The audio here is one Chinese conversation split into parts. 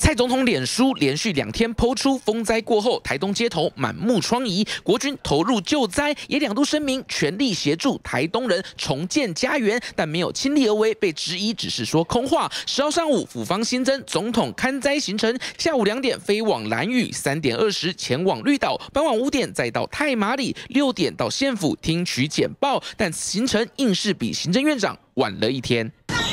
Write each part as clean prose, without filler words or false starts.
蔡总统脸书连续2天抛出风灾过后，台东街头满目疮痍，国军投入救灾，也2度声明全力协助台东人重建家园，但没有亲力而为，被质疑只是说空话。10号上午，府方新增总统勘灾行程，下午2点飞往兰屿，3点20前往绿岛，傍晚5点再到太麻里，6点到县府听取简报，但此行程硬是比行政院长晚了1天。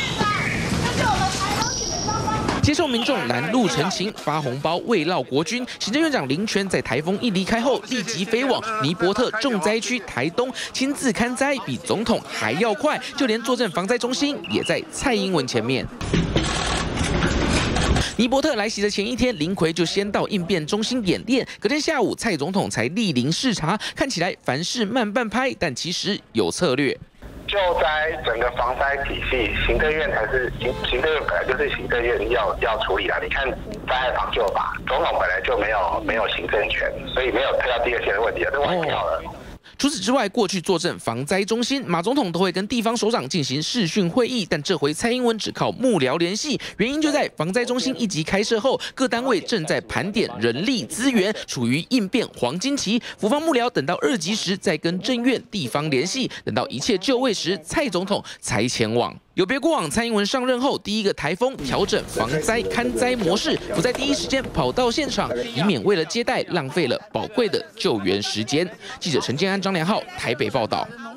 接受民众拦路陈情、发红包慰劳国军，行政院长林权在台风一离开后，立即飞往尼伯特重灾区台东，亲自勘灾，比总统还要快。就连坐镇防灾中心也在蔡英文前面。 尼伯特来袭的前1天，林奎就先到应变中心演练。隔天下午，蔡总统才莅临视察。看起来凡事慢半拍，但其实有策略。 救灾整个防灾体系，行政院才是行政院本来就是行政院要处理的。你看灾害防救法，总统本来就没有行政权，所以没有推到第2线的问题啊，这玩笑了。 除此之外，过去坐镇防灾中心，马总统都会跟地方首长进行视讯会议，但这回蔡英文只靠幕僚联系，原因就在防灾中心1级开设后，各单位正在盘点人力资源，处于应变黄金期。府方幕僚等到2级时再跟政院地方联系，等到一切就位时，蔡总统才前往。 有别过往，蔡英文上任后第1个台风调整防灾勘灾模式，不在第一时间跑到现场，以免为了接待浪费了宝贵的救援时间。记者陈建安、张良浩台北报道。